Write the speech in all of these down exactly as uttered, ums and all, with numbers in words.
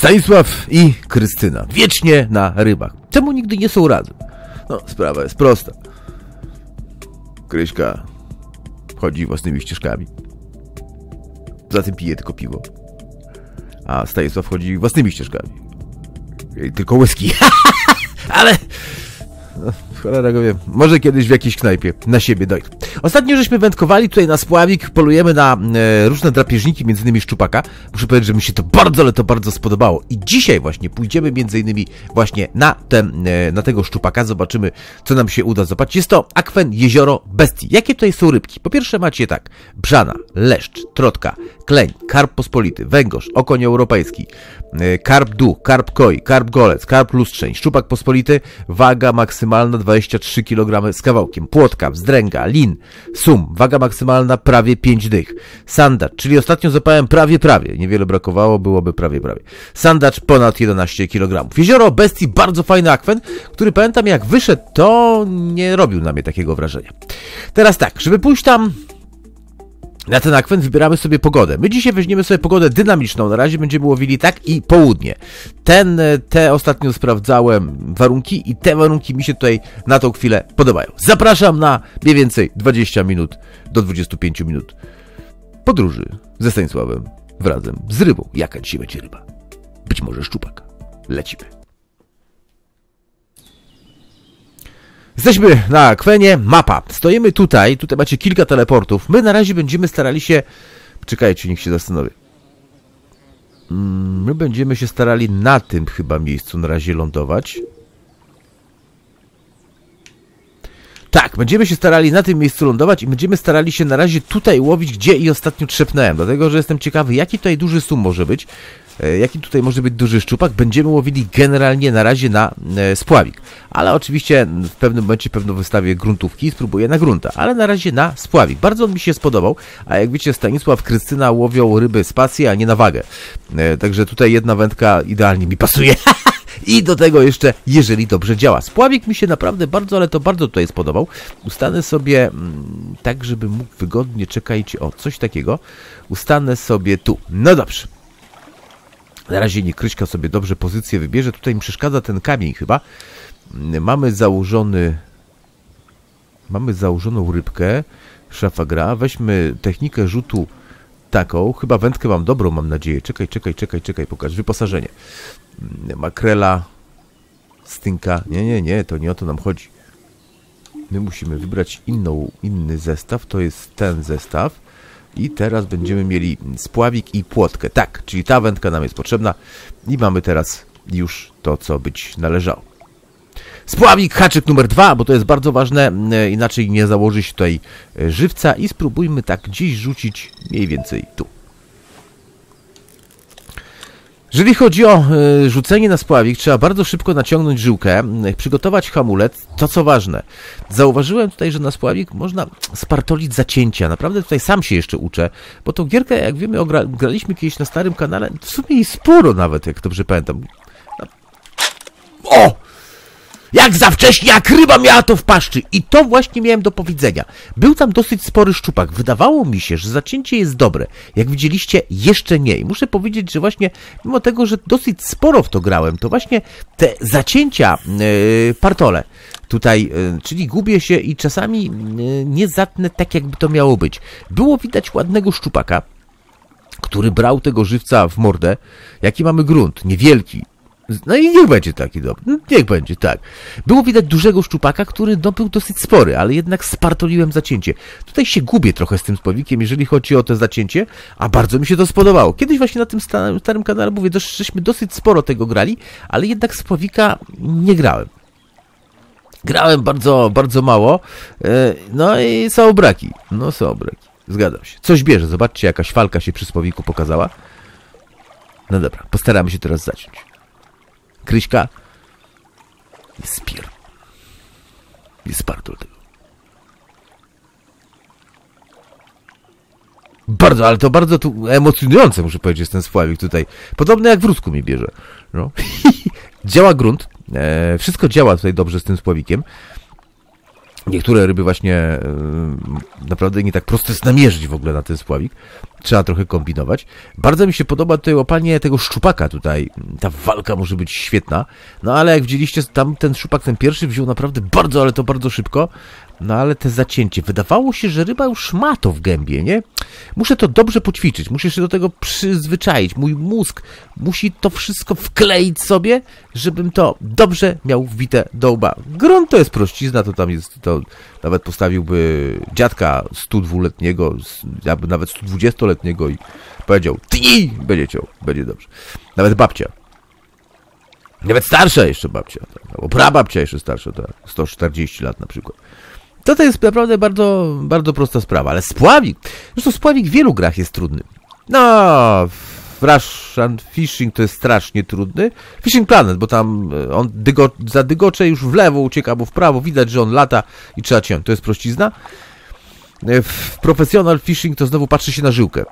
Stanisław i Krystyna. Wiecznie na rybach. Czemu nigdy nie są razem? No, sprawa jest prosta. Kryśka chodzi własnymi ścieżkami. Zatem pije tylko piwo. A Stanisław chodzi własnymi ścieżkami. I tylko whisky. Ale... No, cholera go wie. Może kiedyś w jakiejś knajpie na siebie dojdę. Ostatnio żeśmy wędkowali tutaj na spławik, polujemy na e, różne drapieżniki, między innymi szczupaka. Muszę powiedzieć, że mi się to bardzo, ale to bardzo spodobało. I dzisiaj właśnie pójdziemy między innymi właśnie na, ten, e, na tego szczupaka. Zobaczymy, co nam się uda. Zobaczcie, jest to akwen Jezioro Bestii. Jakie tutaj są rybki? Po pierwsze macie tak, brzana, leszcz, trotka, kleń, karp pospolity, węgorz, okoń europejski, e, karp duch, karp koi, karp golec, karp lustrzeń, szczupak pospolity, waga maksymalna dwadzieścia trzy kilogramy z kawałkiem, płotka, wzdręga, lin, sum, waga maksymalna prawie pięć dych, sandacz, czyli ostatnio zapałem prawie, prawie, niewiele brakowało, byłoby prawie, prawie, sandacz ponad jedenaście kilogramów. Jezioro Bestii, bardzo fajny akwen, który pamiętam jak wyszedł, to nie robił na mnie takiego wrażenia. Teraz tak, żeby pójść tam na ten akwen, wybieramy sobie pogodę. My dzisiaj weźmiemy sobie pogodę dynamiczną. Na razie będziemy łowili tak i południe. Ten, te ostatnio sprawdzałem warunki i te warunki mi się tutaj na tą chwilę podobają. Zapraszam na mniej więcej dwadzieścia minut do dwudziestu pięciu minut podróży ze Stanisławem wrazem z rybą. Jaka dzisiaj będzie ryba? Być może szczupak. Lecimy. Jesteśmy na akwenie, mapa. Stoimy tutaj, tutaj macie kilka teleportów. My na razie będziemy starali się... Czekajcie, niech się zastanowię. My będziemy się starali na tym chyba miejscu na razie lądować. Tak, będziemy się starali na tym miejscu lądować i będziemy starali się na razie tutaj łowić, gdzie i ostatnio trzepnąłem. Dlatego, że jestem ciekawy, jaki tutaj duży sum może być. Jaki tutaj może być duży szczupak. Będziemy łowili generalnie na razie na e, spławik. Ale oczywiście w pewnym momencie pewno wystawię gruntówki i spróbuję na grunta. Ale na razie na spławik. Bardzo on mi się spodobał. A jak wiecie, Stanisław, Krystyna łowią ryby z pasji, a nie na wagę. E, także tutaj jedna wędka idealnie mi pasuje. I do tego jeszcze, jeżeli dobrze działa. Spławik mi się naprawdę bardzo, ale to bardzo tutaj spodobał. Ustanę sobie mm, tak, żeby mógł wygodnie, czekajcie, o, coś takiego. Ustanę sobie tu. No dobrze. Na razie niech Kryśka sobie dobrze pozycję wybierze. Tutaj mi przeszkadza ten kamień chyba. Mamy założony... Mamy założoną rybkę. Szafa gra. Weźmy technikę rzutu taką. Chyba wędkę mam dobrą, mam nadzieję. Czekaj, czekaj, czekaj, czekaj. Pokaż. Wyposażenie. Makrela. Stynka. Nie, nie, nie. To nie o to nam chodzi. My musimy wybrać inną, inny zestaw. To jest ten zestaw. I teraz będziemy mieli spławik i płotkę. Tak, czyli ta wędka nam jest potrzebna. I mamy teraz już to, co być należało. Spławik, haczyk numer dwa, bo to jest bardzo ważne. Inaczej nie założy się tutaj żywca. I spróbujmy tak gdzieś rzucić mniej więcej tu. Jeżeli chodzi o y, rzucenie na spławik, trzeba bardzo szybko naciągnąć żyłkę, y, przygotować hamulec. To co ważne, zauważyłem tutaj, że na spławik można spartolić zacięcia. Naprawdę tutaj sam się jeszcze uczę, bo tą gierkę, jak wiemy, ogra- graliśmy kiedyś na starym kanale, w sumie i sporo nawet, jak dobrze pamiętam. O! Jak za wcześnie, jak ryba miała to w paszczy. I to właśnie miałem do powiedzenia. Był tam dosyć spory szczupak. Wydawało mi się, że zacięcie jest dobre. Jak widzieliście, jeszcze nie. I muszę powiedzieć, że właśnie mimo tego, że dosyć sporo w to grałem, to właśnie te zacięcia yy, partole tutaj, yy, czyli gubię się i czasami yy, nie zatnę tak, jakby to miało być. Było widać ładnego szczupaka, który brał tego żywca w mordę. Jaki mamy grunt? Niewielki. No i niech będzie taki dobry. No, niech będzie, tak. Było widać dużego szczupaka, który no, był dosyć spory, ale jednak spartoliłem zacięcie. Tutaj się gubię trochę z tym spławikiem, jeżeli chodzi o to zacięcie, a bardzo mi się to spodobało. Kiedyś właśnie na tym starym, starym kanale, mówię, żeśmy dosyć sporo tego grali, ale jednak spławika nie grałem. Grałem bardzo, bardzo mało, no i są braki. No są braki, zgadzam się. Coś bierze, zobaczcie, jakaś falka się przy spławiku pokazała. No dobra, postaramy się teraz zaciąć. Kryśka jest spier. Jest partol tego. Bardzo, ale to bardzo tu emocjonujące, muszę powiedzieć, jest ten spławik tutaj. Podobny jak w Rusku mi bierze. No. Działa grunt. E, wszystko działa tutaj dobrze z tym spławikiem. Niektóre ryby właśnie yy, naprawdę nie tak prosto jest namierzyć w ogóle na ten spławik. Trzeba trochę kombinować. Bardzo mi się podoba tutaj łapanie tego szczupaka tutaj. Ta walka może być świetna. No ale jak widzieliście, tam ten szczupak, ten pierwszy wziął naprawdę bardzo, ale to bardzo szybko. No ale te zacięcie. Wydawało się, że ryba już ma to w gębie, nie? Muszę to dobrze poćwiczyć. Muszę się do tego przyzwyczaić. Mój mózg musi to wszystko wkleić sobie, żebym to dobrze miał wbite do łba. Grunt to jest prościzna, to tam jest, to nawet postawiłby dziadka sto dwuletniego, albo nawet sto dwudziestoletniego i powiedział, tnij, będzie ciął, będzie dobrze. Nawet babcia. Nawet starsza jeszcze babcia, albo prababcia jeszcze starsza, tak, sto czterdzieści lat na przykład. To to jest naprawdę bardzo, bardzo prosta sprawa, ale spławik, zresztą spławik w wielu grach jest trudny. No, w Russian Fishing to jest strasznie trudny. Fishing Planet, bo tam on dygo, za dygocze już w lewo ucieka, albo w prawo, widać, że on lata i trzeba ciąć, to jest prościzna. W Professional Fishing to znowu patrzy się na żyłkę.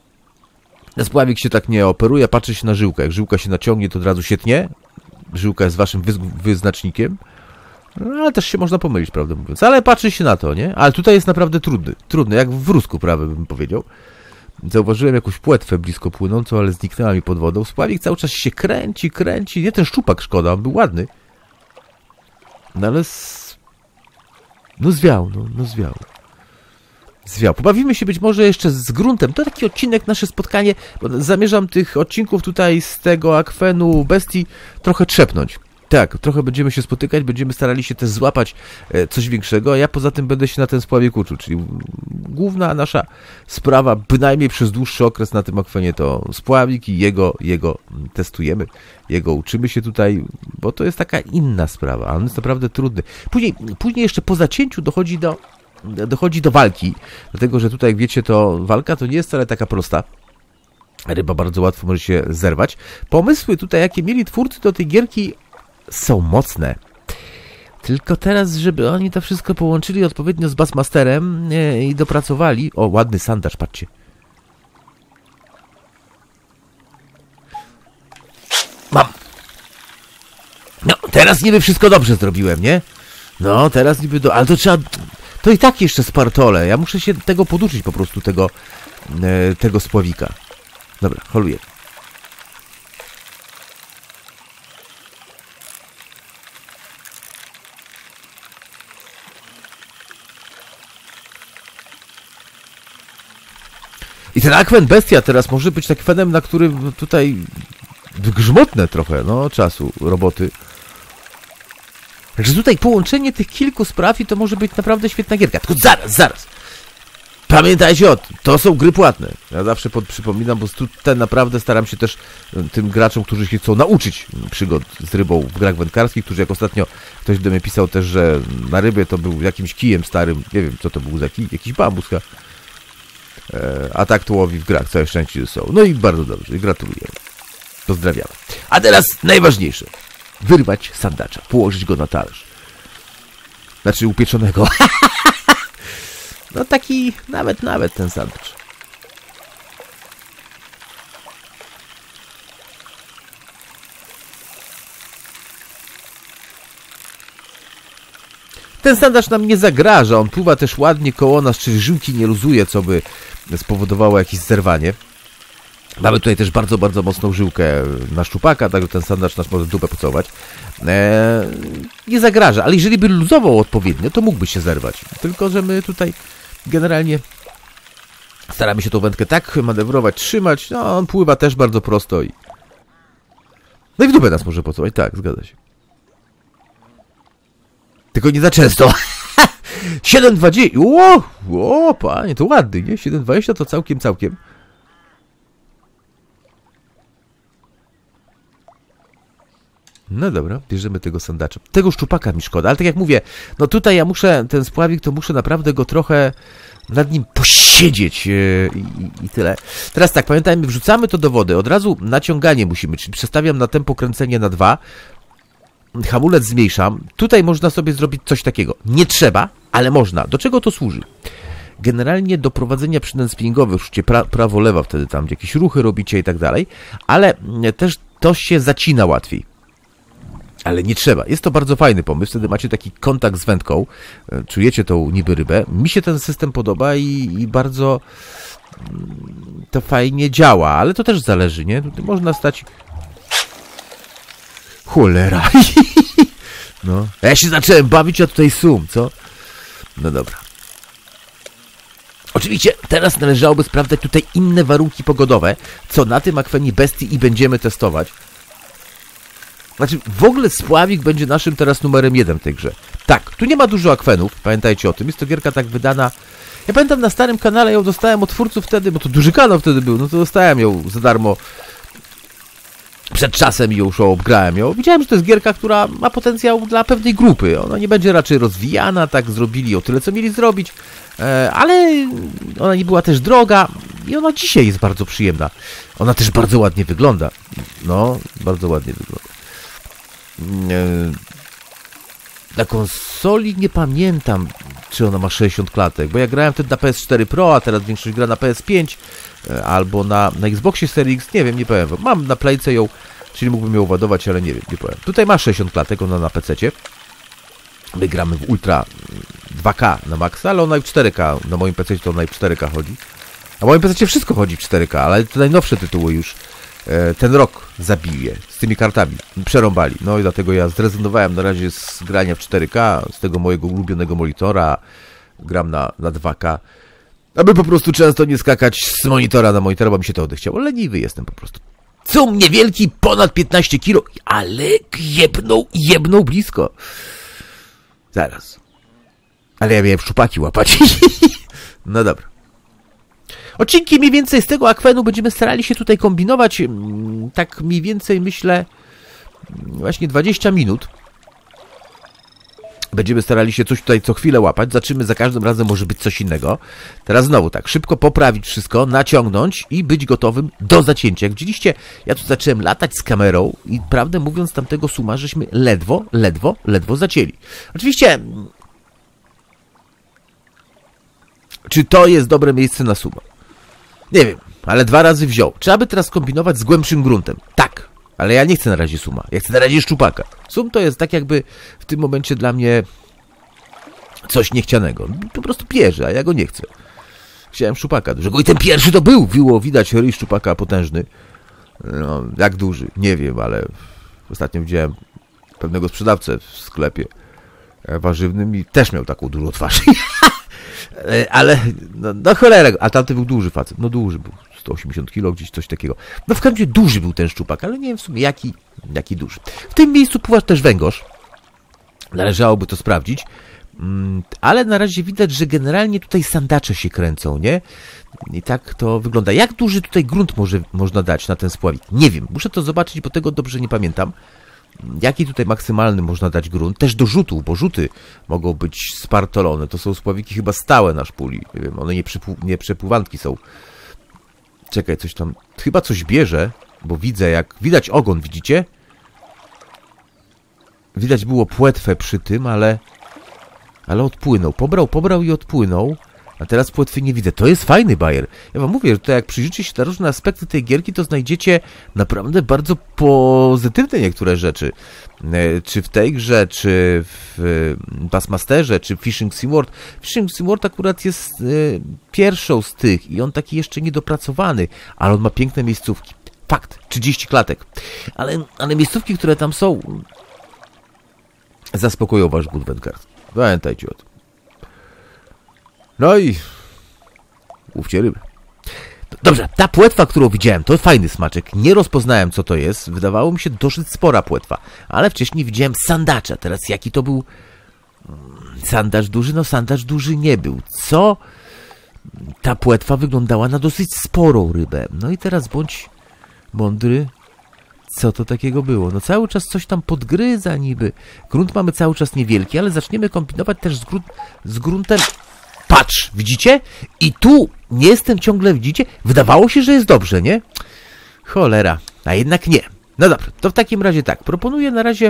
Na spławik się tak nie operuje, patrzy się na żyłkę. Jak żyłka się naciągnie, to od razu się tnie. Żyłka jest waszym wyznacznikiem. No, ale też się można pomylić, prawdę mówiąc. Ale patrzy się na to, nie? Ale tutaj jest naprawdę trudny. Trudny, jak w rusku prawie bym powiedział. Zauważyłem jakąś płetwę blisko płynącą, ale zniknęła mi pod wodą. Spławik cały czas się kręci, kręci. Nie, ten szczupak szkoda, on był ładny. No ale... Z... No zwiał, no, no zwiał. Zwiał. Pobawimy się być może jeszcze z gruntem. To taki odcinek, nasze spotkanie, bo zamierzam tych odcinków tutaj z tego akwenu bestii trochę trzepnąć. Tak, trochę będziemy się spotykać, będziemy starali się też złapać coś większego, a ja poza tym będę się na ten spławik uczył, czyli główna nasza sprawa, bynajmniej przez dłuższy okres na tym akwenie, to spławik i jego, jego testujemy, jego uczymy się tutaj, bo to jest taka inna sprawa, a on jest naprawdę trudny. Później, później jeszcze po zacięciu dochodzi do, dochodzi do walki, dlatego że tutaj, jak wiecie, to walka to nie jest wcale taka prosta. Ryba bardzo łatwo może się zerwać. Pomysły tutaj, jakie mieli twórcy do tej gierki, są mocne. Tylko teraz, żeby oni to wszystko połączyli odpowiednio z Bassmasterem i dopracowali... O, ładny sandacz, patrzcie. Mam! No, teraz niby wszystko dobrze zrobiłem, nie? No, teraz niby... Do... Ale to trzeba... To i tak jeszcze spartole. Ja muszę się tego poduczyć po prostu, tego, tego spławika. Dobra, holuję. I ten akwen bestia teraz może być akwenem, na którym tutaj grzmotne trochę, no, czasu, roboty. Także tutaj połączenie tych kilku spraw i to może być naprawdę świetna gierka. Tylko zaraz, zaraz. Pamiętajcie o tym, to są gry płatne. Ja zawsze pod, przypominam, bo tutaj naprawdę staram się też tym graczom, którzy się chcą nauczyć przygód z rybą w grach wędkarskich, którzy jak ostatnio ktoś do mnie pisał też, że na rybie to był jakimś kijem starym, nie wiem co to był za kij, jakiś bambus. A tak to łowi w grach, całe szczęście są. No i bardzo dobrze, gratuluję. Pozdrawiam. A teraz najważniejsze. Wyrwać sandacza, położyć go na talerz. Znaczy upieczonego. No taki, nawet, nawet ten sandacz. Ten sandacz nam nie zagraża, on pływa też ładnie koło nas, czyli żyłki nie luzuje, co by spowodowało jakieś zerwanie. Mamy tutaj też bardzo, bardzo mocną żyłkę na szczupaka, także ten sandacz nas może dupę pocałować. Eee, nie zagraża, ale jeżeli by luzował odpowiednio, to mógłby się zerwać. Tylko że my tutaj generalnie staramy się tą wędkę tak manewrować, trzymać. No, on pływa też bardzo prosto i... No i w dupę nas może pocałować, tak, zgadza się. Tylko nie za często. siedem dwadzieścia. O, o, panie, to ładny, nie? siedem dwadzieścia to całkiem, całkiem. No dobra, bierzemy tego sandacza. Tego szczupaka mi szkoda, ale tak jak mówię, no tutaj ja muszę, ten spławik, to muszę naprawdę go trochę nad nim posiedzieć yy, i, i tyle. Teraz tak, pamiętajmy, wrzucamy to do wody, od razu naciąganie musimy, czyli przestawiam na tempo kręcenia na dwa, hamulec zmniejszam. Tutaj można sobie zrobić coś takiego. Nie trzeba, ale można. Do czego to służy? Generalnie do prowadzenia przynęt spinningowych, już pra, prawo, lewa, wtedy tam jakieś ruchy robicie i tak dalej, ale też to się zacina łatwiej. Ale nie trzeba. Jest to bardzo fajny pomysł. Wtedy macie taki kontakt z wędką. Czujecie tą niby rybę. Mi się ten system podoba i, i bardzo to fajnie działa. Ale to też zależy, nie? Tutaj można stać... Cholera. No. Ja się zacząłem bawić, a tutaj sum, co? No dobra. Oczywiście teraz należałoby sprawdzać tutaj inne warunki pogodowe, co na tym akwenie bestii i będziemy testować. Znaczy, w ogóle Spławik będzie naszym teraz numerem jeden w tej grze. Tak, tu nie ma dużo akwenów, pamiętajcie o tym. Jest to gierka tak wydana... Ja pamiętam, na starym kanale ją dostałem od twórców wtedy, bo to duży kanał wtedy był, no to dostałem ją za darmo przed czasem i już obgrałem ją. Widziałem, że to jest gierka, która ma potencjał dla pewnej grupy. Ona nie będzie raczej rozwijana, tak zrobili ją tyle, co mieli zrobić, e, ale ona nie była też droga i ona dzisiaj jest bardzo przyjemna. Ona też bardzo ładnie wygląda. No, bardzo ładnie wygląda. Na konsoli nie pamiętam, czy ona ma sześćdziesiąt klatek, bo ja grałem wtedy na P S cztery Pro, a teraz większość gra na P S pięć albo na, na Xboxie Series X, nie wiem, nie powiem. Mam na Playce ją, czyli mógłbym ją ładować, ale nie wiem, nie powiem. Tutaj ma sześćdziesiąt klatek, ona na pececie. My gramy w Ultra dwa K na maksa, ale ona i w cztery K, na moim pececie to ona i w cztery K chodzi. Na moim pececie wszystko chodzi w cztery K, ale to najnowsze tytuły już ten rok zabije z tymi kartami. Przerąbali. No i dlatego ja zrezygnowałem na razie z grania w cztery K, z tego mojego ulubionego monitora. Gram na, na dwa K. Aby po prostu często nie skakać z monitora na monitora, bo mi się to odechciało. Leniwy jestem po prostu. Cum niewielki, ponad piętnaście kilo, ale jebnął, jebnął blisko. Zaraz. Ale ja miałem szczupaki łapać. No dobra. Odcinki mniej więcej z tego akwenu będziemy starali się tutaj kombinować, tak mniej więcej myślę właśnie dwadzieścia minut. Będziemy starali się coś tutaj co chwilę łapać, zobaczymy, za każdym razem może być coś innego. Teraz znowu tak, szybko poprawić wszystko, naciągnąć i być gotowym do zacięcia. Jak widzieliście, ja tu zacząłem latać z kamerą i prawdę mówiąc tamtego suma, żeśmy ledwo, ledwo, ledwo zacięli. Oczywiście, czy to jest dobre miejsce na suma? Nie wiem, ale dwa razy wziął. Trzeba by teraz kombinować z głębszym gruntem. Tak, ale ja nie chcę na razie suma. Ja chcę na razie szczupaka. Sum to jest tak jakby w tym momencie dla mnie coś niechcianego. Po prostu pierze, a ja go nie chcę. Chciałem szczupaka dużego. I ten pierwszy to był. Było widać ryj szczupaka potężny. No, jak duży? Nie wiem, ale ostatnio widziałem pewnego sprzedawcę w sklepie warzywnym i też miał taką dużą twarz. Ale, no, no cholera, a tamty był duży facet, no duży był, sto osiemdziesiąt kilo, gdzieś coś takiego. No w każdym razie duży był ten szczupak, ale nie wiem w sumie jaki, jaki duży. W tym miejscu pływa też węgorz, należałoby to sprawdzić, ale na razie widać, że generalnie tutaj sandacze się kręcą, nie? I tak to wygląda. Jak duży tutaj grunt może, można dać na ten spławik? Nie wiem, muszę to zobaczyć, bo tego dobrze nie pamiętam. Jaki tutaj maksymalny można dać grunt? Też do rzutów, bo rzuty mogą być spartolone. To są spławiki chyba stałe na szpuli. Nie wiem, one nie, przypł- nie przepływantki są. Czekaj, coś tam... Chyba coś bierze, bo widzę jak... Widać ogon, widzicie? Widać było płetwę przy tym, ale... Ale odpłynął. Pobrał, pobrał i odpłynął. A teraz płetwy nie widzę. To jest fajny bajer. Ja wam mówię, że to jak przyjrzycie się na różne aspekty tej gierki, to znajdziecie naprawdę bardzo pozytywne niektóre rzeczy. Czy w tej grze, czy w Bassmasterze, czy w Fishing SimWorld. Fishing SimWorld akurat jest y, pierwszą z tych i on taki jeszcze niedopracowany, ale on ma piękne miejscówki. Fakt, trzydzieści klatek. Ale, ale miejscówki, które tam są, zaspokoją wasz głód wędkarski. Pamiętajcie o tym. No i łówcie ryby. Dobrze, ta płetwa, którą widziałem, to fajny smaczek. Nie rozpoznałem, co to jest. Wydawało mi się dosyć spora płetwa. Ale wcześniej widziałem sandacza. Teraz jaki to był sandacz duży? No sandacz duży nie był. Co? Ta płetwa wyglądała na dosyć sporą rybę. No i teraz bądź mądry. Co to takiego było? No cały czas coś tam podgryza niby. Grunt mamy cały czas niewielki, ale zaczniemy kombinować też z, grunt, z gruntem... Patrz, widzicie? I tu nie jestem ciągle, widzicie? Wydawało się, że jest dobrze, nie? Cholera, a jednak nie. No dobra, to w takim razie tak. Proponuję na razie...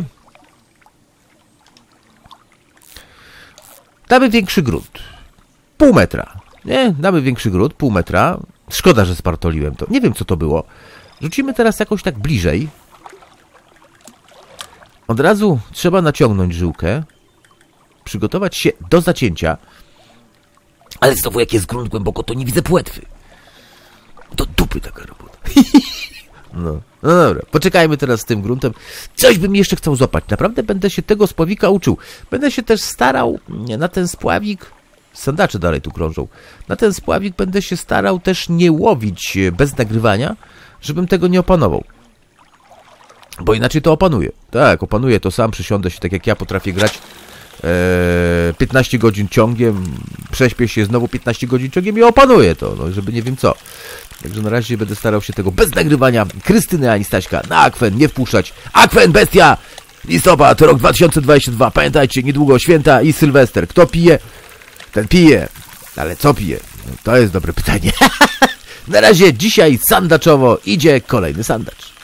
Damy większy grunt. Pół metra. Nie, damy większy grunt, pół metra. Szkoda, że spartoliłem to. Nie wiem, co to było. Rzucimy teraz jakoś tak bliżej. od razu trzeba naciągnąć żyłkę, przygotować się do zacięcia, ale znowu jak jest grunt głęboko, to nie widzę płetwy. Do dupy taka robota. No, no dobra, poczekajmy teraz z tym gruntem. Coś bym jeszcze chciał złapać. Naprawdę będę się tego spławika uczył. Będę się też starał na ten spławik, sandacze dalej tu krążą, na ten spławik będę się starał też nie łowić bez nagrywania, żebym tego nie opanował. Bo inaczej to opanuję. Tak, opanuję to sam, przysiądę się tak jak ja potrafię grać e, piętnaście godzin ciągiem, prześpię się znowu piętnaście godzin ciągiem i opanuję to, no, żeby nie wiem co. Także na razie będę starał się tego bez nagrywania Krystyny ani Staśka na Akwen nie wpuszczać. Akwen, bestia! Listopad, rok dwa tysiące dwudziesty drugi. Pamiętajcie, niedługo święta i Sylwester. Kto pije, ten pije. Ale co pije? No, to jest dobre pytanie. Na razie dzisiaj sandaczowo idzie kolejny sandacz.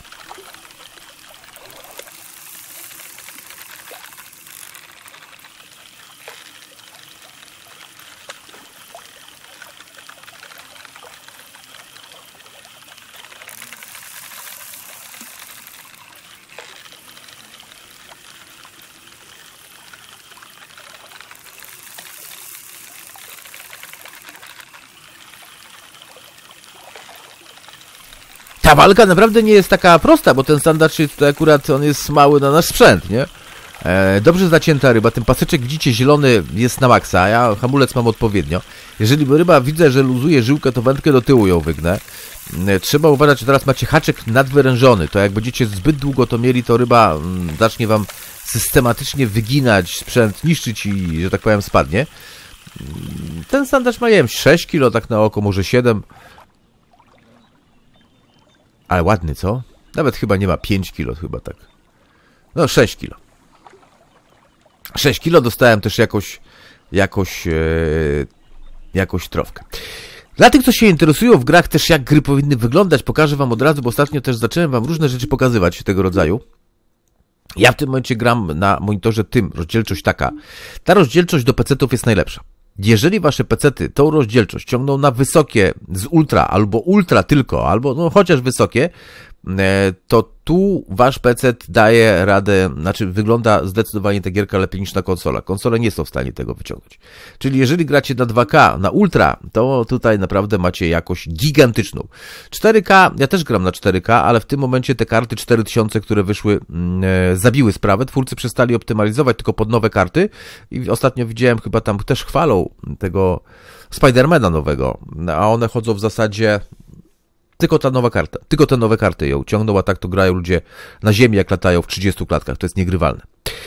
Ta walka naprawdę nie jest taka prosta, bo ten sandacz jest tutaj akurat, on jest mały na nasz sprzęt, nie? E, dobrze zacięta ryba, ten paseczek widzicie zielony jest na maksa, ja hamulec mam odpowiednio. Jeżeli ryba widzę, że luzuje żyłkę, to wędkę do tyłu ją wygnę. E, trzeba uważać, że teraz macie haczyk nadwyrężony, to jak będziecie zbyt długo to mieli, to ryba m, zacznie wam systematycznie wyginać sprzęt, niszczyć i, że tak powiem, spadnie. Ten sandacz ma, nie wiem, sześć kilo, tak na oko, może siedem. Ale ładny, co? Nawet chyba nie ma pięć kilo, chyba tak. No, sześć kilo. sześć kilo dostałem też jakoś, jakoś, e, jakoś trofkę. Dla tych, co się interesują w grach też, jak gry powinny wyglądać, pokażę wam od razu, bo ostatnio też zacząłem wam różne rzeczy pokazywać tego rodzaju. Ja w tym momencie gram na monitorze tym, rozdzielczość taka. Ta rozdzielczość do pecetów jest najlepsza. Jeżeli wasze pecety tą rozdzielczość ciągną na wysokie z ultra, albo ultra tylko, albo no chociaż wysokie, to tu wasz pecet daje radę, znaczy wygląda zdecydowanie ta gierka lepiej niż na konsolach. Konsole nie są w stanie tego wyciągnąć. Czyli jeżeli gracie na dwa K, na ultra, to tutaj naprawdę macie jakość gigantyczną. cztery K, ja też gram na cztery K, ale w tym momencie te karty cztery tysiące, które wyszły, e, zabiły sprawę. Twórcy przestali optymalizować tylko pod nowe karty i ostatnio widziałem, chyba tam też chwalą tego Spidermana nowego, a one chodzą w zasadzie tylko ta nowa karta, tylko te nowe karty ją ciągną, a tak to grają ludzie na ziemi, jak latają w trzydziestu klatkach. To jest niegrywalne.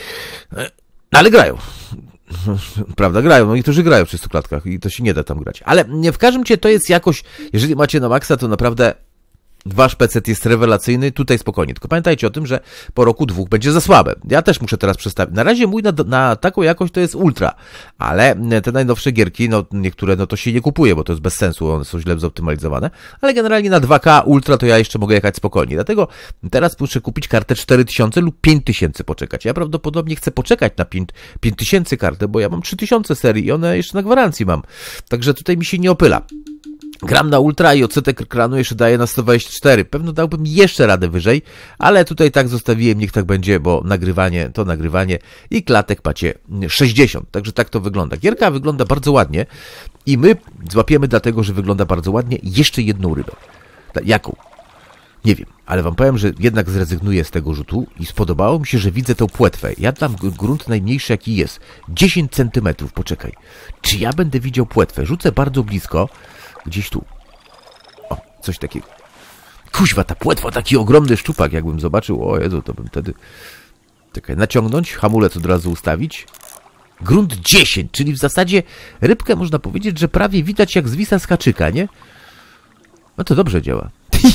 Ale grają. Prawda, grają. No niektórzy grają w trzydziestu klatkach i to się nie da tam grać. Ale nie w każdym razie to jest jakoś, jeżeli macie na maksa, to naprawdę wasz pecet jest rewelacyjny, tutaj spokojnie. Tylko pamiętajcie o tym, że po roku dwóch będzie za słabe. Ja też muszę teraz przestawić. Na razie mój na, na taką jakość to jest ultra, ale te najnowsze gierki, no niektóre, no to się nie kupuje, bo to jest bez sensu, one są źle zoptymalizowane, ale generalnie na dwa K ultra to ja jeszcze mogę jechać spokojnie. Dlatego teraz muszę kupić kartę cztery tysiące lub pięć tysięcy poczekać. Ja prawdopodobnie chcę poczekać na pięć tysięcy kartę, bo ja mam trzy tysiące serii i one jeszcze na gwarancji mam. Także tutaj mi się nie opyla. Gram na ultra i odsetek ekranu jeszcze daje na sto dwadzieścia cztery. Pewno dałbym jeszcze radę wyżej, ale tutaj tak zostawiłem, niech tak będzie, bo nagrywanie to nagrywanie i klatek macie sześćdziesiąt. Także tak to wygląda. Gierka wygląda bardzo ładnie i my złapiemy dlatego, że wygląda bardzo ładnie jeszcze jedną rybę. Jaką? Nie wiem, ale wam powiem, że jednak zrezygnuję z tego rzutu i spodobało mi się, że widzę tę płetwę. Ja dam grunt najmniejszy jaki jest. dziesięć centymetrów, poczekaj. Czy ja będę widział płetwę? Rzucę bardzo blisko. Gdzieś tu. O, coś takiego. Kuźwa, ta płetwa, taki ogromny szczupak, jakbym zobaczył. O Jezu, to bym wtedy... Czekaj, naciągnąć, hamulec od razu ustawić. Grunt dziesięć, czyli w zasadzie rybkę można powiedzieć, że prawie widać jak zwisa z haczyka, nie? No to dobrze działa.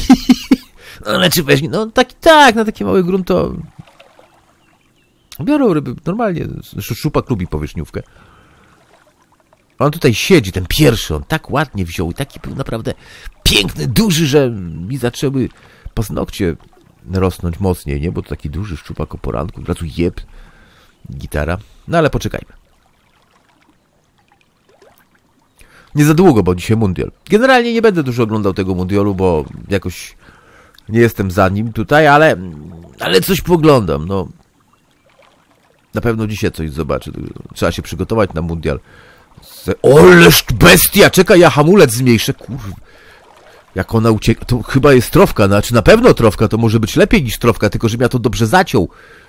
No ale czy weźmie, no taki, tak, na taki mały grunt to... Biorą ryby, normalnie, szczupak lubi powierzchniówkę. On tutaj siedzi, ten pierwszy, on tak ładnie wziął i taki był naprawdę piękny, duży, że mi zaczęły paznokcie rosnąć mocniej, nie? Bo to taki duży szczupak o poranku, od razu jeb, gitara. No ale poczekajmy. Nie za długo, bo dzisiaj mundial. Generalnie nie będę dużo oglądał tego mundialu, bo jakoś nie jestem za nim tutaj, ale, ale coś poglądam, no. Na pewno dzisiaj coś zobaczy. Trzeba się przygotować na mundial. Oleż bestia! Czekaj, ja hamulec zmniejszę. Kurwa. Jak ona ucieka... To chyba jest trofka. Znaczy na pewno trofka. To może być lepiej niż trofka. Tylko żebym ja to dobrze zaciął.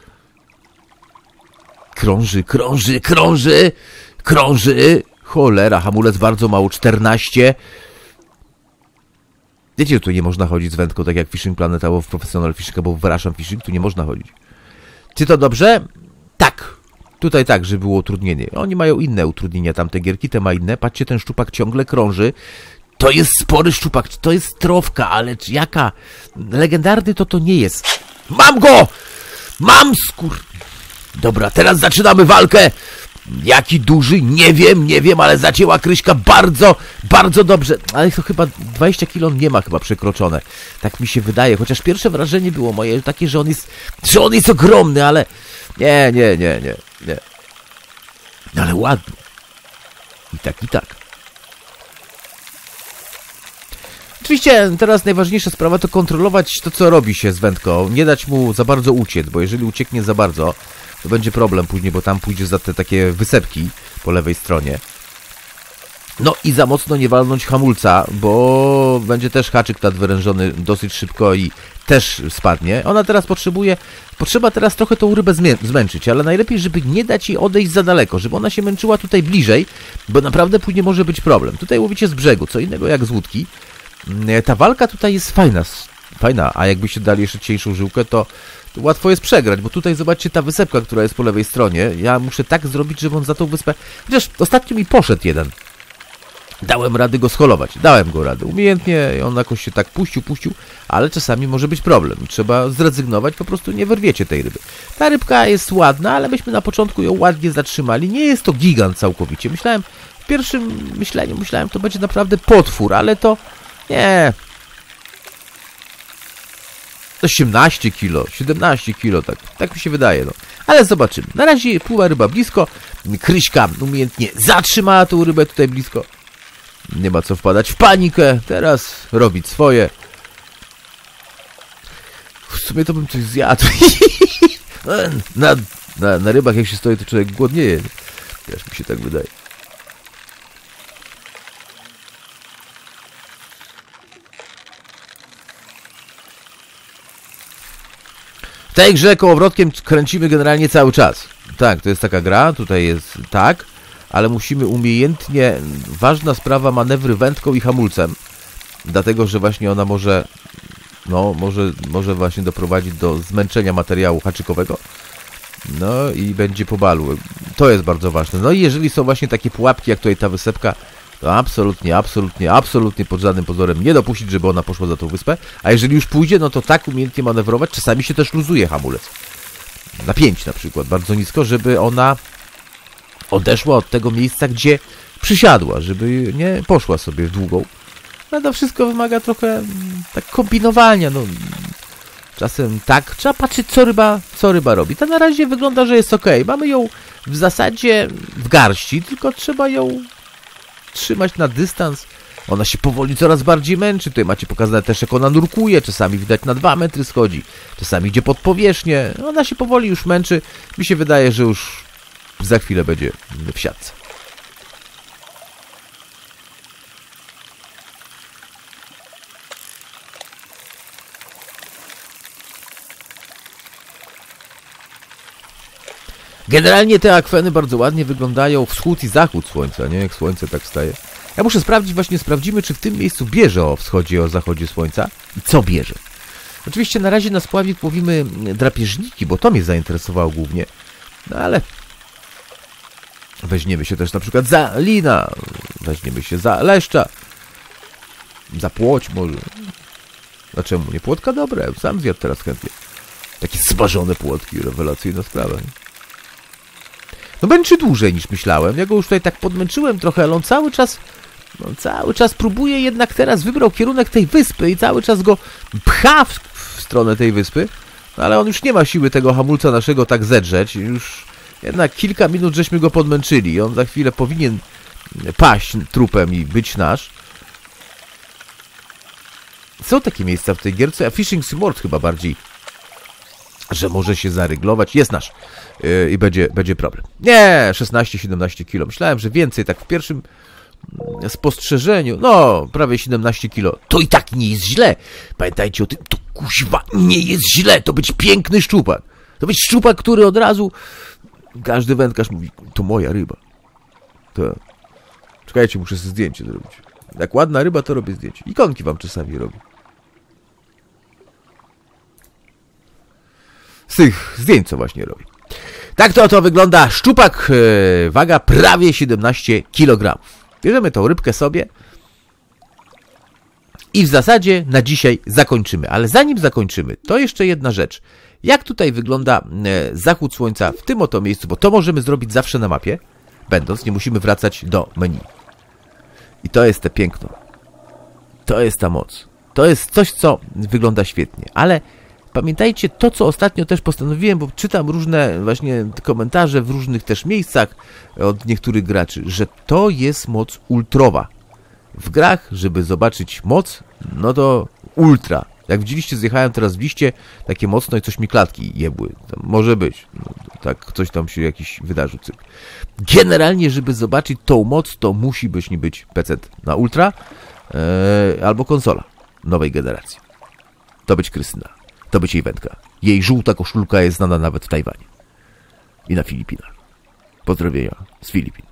Krąży, krąży, krąży. Krąży. Cholera, hamulec bardzo mało. czternaście. Wiecie, że tu nie można chodzić z wędką, tak jak Fishing Planet albo w Professional Fishing, albo w Russian Fishing. Tu nie można chodzić. Czy to dobrze? Tak. Tutaj tak, że było utrudnienie. Oni mają inne utrudnienia, tamte gierki, te ma inne. Patrzcie, ten szczupak ciągle krąży. To jest spory szczupak, to jest trofka, ale jaka? Legendarny to to nie jest. Mam go! Mam skór... Dobra, teraz zaczynamy walkę. Jaki duży? Nie wiem, nie wiem, ale zacięła Kryśka bardzo, bardzo dobrze. Ale to chyba dwadzieścia kilo nie ma chyba przekroczone. Tak mi się wydaje, chociaż pierwsze wrażenie było moje takie, że on jest, że on jest ogromny, ale... Nie, nie, nie, nie, nie. Ale ładny. I tak, i tak. Oczywiście teraz najważniejsza sprawa to kontrolować to, co robi się z wędką. Nie dać mu za bardzo uciec, bo jeżeli ucieknie za bardzo, to będzie problem później, bo tam pójdzie za te takie wysepki po lewej stronie. No i za mocno nie walnąć hamulca, bo będzie też haczyk nadwyrężony dosyć szybko i też spadnie. Ona teraz potrzebuje, potrzeba teraz trochę tą rybę zmęczyć, ale najlepiej, żeby nie dać jej odejść za daleko, żeby ona się męczyła tutaj bliżej, bo naprawdę później może być problem. Tutaj łowicie z brzegu, co innego jak z łódki. Ta walka tutaj jest fajna, fajna, a jakbyście dali jeszcze cieńszą żyłkę, to, to łatwo jest przegrać, bo tutaj zobaczcie ta wysepka, która jest po lewej stronie. Ja muszę tak zrobić, żeby on za tą wyspę... Chociaż ostatnio mi poszedł jeden. Dałem rady go scholować, dałem go radę umiejętnie, on jakoś się tak puścił, puścił, ale czasami może być problem. Trzeba zrezygnować, po prostu nie wyrwiecie tej ryby. Ta rybka jest ładna, ale myśmy na początku ją ładnie zatrzymali. Nie jest to gigant całkowicie. Myślałem, w pierwszym myśleniu myślałem, to będzie naprawdę potwór, ale to... Nie. osiemnaście kilo, siedemnaście kilo, tak, tak mi się wydaje, no. Ale zobaczymy. Na razie pływa ryba blisko. Kryśka umiejętnie zatrzymała tą rybę tutaj blisko. Nie ma co wpadać w panikę. Teraz robić swoje. W sumie to bym coś zjadł. na, na, na rybach jak się stoi, to człowiek głodnieje. Też mi się tak wydaje. W tej grze kołowrotkiem kręcimy generalnie cały czas. Tak, to jest taka gra, tutaj jest tak, ale musimy umiejętnie, ważna sprawa, manewry wędką i hamulcem. Dlatego, że właśnie ona może, no, może, może właśnie doprowadzić do zmęczenia materiału haczykowego. No i będzie po balu. To jest bardzo ważne. No i jeżeli są właśnie takie pułapki, jak tutaj ta wysepka, to absolutnie, absolutnie, absolutnie pod żadnym pozorem nie dopuścić, żeby ona poszła za tą wyspę. A jeżeli już pójdzie, no to tak umiejętnie manewrować. Czasami się też luzuje hamulec. Na pięć na przykład, bardzo nisko, żeby ona odeszła od tego miejsca, gdzie przysiadła, żeby nie poszła sobie w długą. No to wszystko wymaga trochę tak kombinowania, no. Czasem tak, trzeba patrzeć, co ryba, co ryba robi. Ta na razie wygląda, że jest ok. Mamy ją w zasadzie w garści, tylko trzeba ją trzymać na dystans. Ona się powoli coraz bardziej męczy. Tutaj macie pokazane też, jak ona nurkuje. Czasami widać na dwa metry schodzi. Czasami idzie pod powierzchnię. Ona się powoli już męczy. Mi się wydaje, że już za chwilę będzie w siatce. Generalnie te akweny bardzo ładnie wyglądają wschód i zachód słońca, nie? Jak słońce tak wstaje. Ja muszę sprawdzić, właśnie sprawdzimy, czy w tym miejscu bierze o wschodzie i o zachodzie słońca i co bierze. Oczywiście na razie na spławik łowimy drapieżniki, bo to mnie zainteresowało głównie. No ale weźmiemy się też na przykład za lina, weźmiemy się za leszcza, za płoć może. Dlaczego nie? Płotka dobre, sam zjadł teraz chętnie. Takie smażone płotki, rewelacyjna sprawa. Nie? No męczy dłużej niż myślałem. Ja go już tutaj tak podmęczyłem trochę, ale on cały czas, no, cały czas próbuje, jednak teraz wybrał kierunek tej wyspy i cały czas go pcha w, w stronę tej wyspy. No, ale on już nie ma siły tego hamulca naszego tak zedrzeć. Już jednak kilka minut żeśmy go podmęczyli i on za chwilę powinien paść trupem i być nasz. Są takie miejsca w tej gierce, a Fishing Sim World chyba bardziej że może się zaryglować. Jest nasz. Yy, I będzie, będzie problem. Nie, szesnaście siedemnaście kilo. Myślałem, że więcej, tak w pierwszym spostrzeżeniu, no, prawie siedemnaście kilo. To i tak nie jest źle. Pamiętajcie o tym, to kuźwa nie jest źle. To być piękny szczupak. To być szczupak, który od razu każdy wędkarz mówi, to moja ryba. To... Czekajcie, muszę sobie zdjęcie zrobić. Jak ładna ryba, to robię zdjęcie. Ikonki wam czasami robię. Z tych zdjęć, co właśnie robię. Tak to oto wygląda szczupak. Yy, waga prawie siedemnaście kilogramów. Bierzemy tą rybkę sobie i w zasadzie na dzisiaj zakończymy. Ale zanim zakończymy, to jeszcze jedna rzecz. Jak tutaj wygląda zachód słońca w tym oto miejscu, bo to możemy zrobić zawsze na mapie, będąc, nie musimy wracać do menu. I to jest te piękno. To jest ta moc. To jest coś, co wygląda świetnie. Ale pamiętajcie to, co ostatnio też postanowiłem, bo czytam różne właśnie komentarze w różnych też miejscach od niektórych graczy, że to jest moc ultrowa. W grach, żeby zobaczyć moc, no to ultra. Jak widzieliście, zjechałem teraz w liście takie mocno i coś mi klatki jebły. Tam może być. No, tak, coś tam się jakiś wydarzył cykl. Generalnie, żeby zobaczyć tą moc, to musi być nie być P C na ultra ee, albo konsola nowej generacji. To być Krystyna. To być jej wędka. Jej żółta koszulka jest znana nawet w Tajwanie. I na Filipinach. Pozdrowienia z Filipin.